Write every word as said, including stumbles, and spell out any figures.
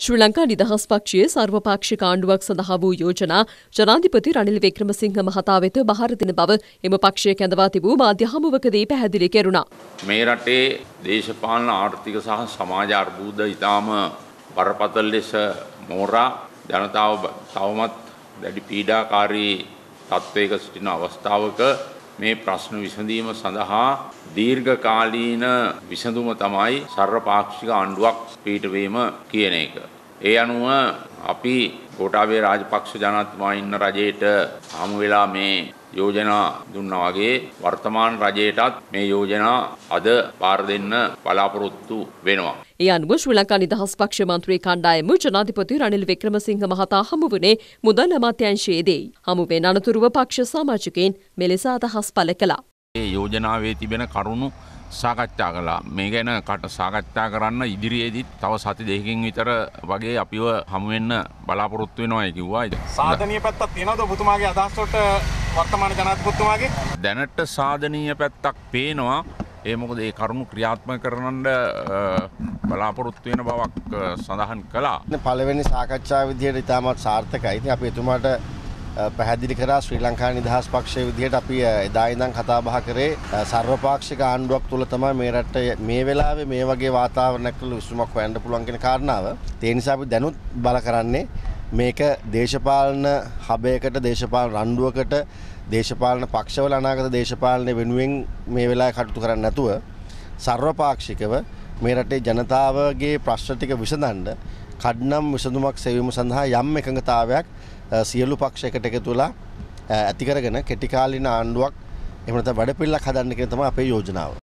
ශ්‍රී ලංකා නිදහස් පක්ෂයේ සර්වපාක්ෂික ආණ්ඩුවක් සඳහා වූ යෝජනා ජනාධිපති රනිල් වික්‍රමසිංහ මහතා වෙත බහර දෙන බව එම පක්ෂය කැඳවා තිබූ මාධ්‍ය හමුවකදී පැහැදිලි කෙරුණා. මේ රටේ දේශපාලන ආර්ථික සහ සමාජ අර්බුද ඉතාම බරපතල ලෙස මෝරා ජනතාව තවමත් දැඩි පීඩාකාරී තත්ත්වයක සිටින අවස්ථාවක මේ ප්‍රශ්න විසඳීම සඳහා දීර්ඝකාලීන විසඳුම තමයි සර්වපාක්ෂික ආණ්ඩුවක් පිහිටවීම කියන එක. ඒ අනුව අපි ගෝඨාභය රාජපක්ෂ ජනාධිපතිතුමා ඉන්න රජයට හමු වෙලා මේ යෝජනා දුන්නා වගේ වර්තමාන රජයටත් මේ යෝජනා අද පාර දෙන්න බලාපොරොත්තු වෙනවා. ඒ අනුව ශ්‍රී ලංකා නිදහස් පක්ෂ මන්ත්‍රී කණ්ඩායම ජනාධිපති රනිල් වික්‍රමසිංහ මහතා හමු වුණේ මුදල් අමාත්‍යාංශයේදී. හමුවෙන් අනතුරුව පක්ෂ සමාජිකයින් මෙලෙස අදහස් පළ කළා. මේ යෝජනාවේ තිබෙන කරුණු සාකච්ඡා කළා. මේ ගැන කට සාකච්ඡා කරන්න ඉදිරියේදීත් තව සති දෙකකින් විතර වගේ අපිව හමු වෙන්න බලාපොරොත්තු වෙනවා කිව්වා. සාධනීය පැත්තක් තියෙනවද ඔබතුමාගේ අදහස් වලට වර්තමාන ජනාධිපතිතුමාගේ? දැනට සාධනීය පැත්තක් පේනවා. ඒ මොකද ඒ කරුණු ක්‍රියාත්මක කරන්න බලාපොරොත්තු වෙන බවක් සඳහන් කළා. පළවෙනි සාකච්ඡාව විදිහට ඉතාමත් සාර්ථකයි. ඉතින් අපි එතුමාට පැහැදිලි කරා ශ්‍රී ලංකා නිදහස් පක්ෂයේ විදිහට අපි එදා ඉඳන් කතා බහ කරේ සර්වපාක්ෂික ආණ්ඩුවක් තුල තමයි මේ රටේ මේ වෙලාවේ මේ වගේ වාතාවරණයක් තුල විසඳුමක් හොයන්න පුළුවන් කියන කාරණාව. ඒ නිසා අපි දැනුත් බල කරන්නේ මේක දේශපාලන හබයකට දේශපාලන රණ්ඩුවකට දේශපාලන පක්ෂවල අනාගත දේශපාලන වෙනුවෙන් මේ වෙලාවේ කටයුතු කරන්නේ නැතුව සර්වපාක්ෂිකව මේ රටේ ජනතාවගේ ප්‍රශ්න ටික විසඳන්න කඩනම් විසඳුමක් සෙවීම සඳහා යම් එකඟතාවයක් සියලු පක්ෂ එකට එකතු වෙලා ඇති කරගෙන කෙටි කාලින ආණ්ඩුවක් එහෙම නැත්නම් වැඩපිළිවෙලක් හදන්න කියන තමයි අපේ යෝජනාව.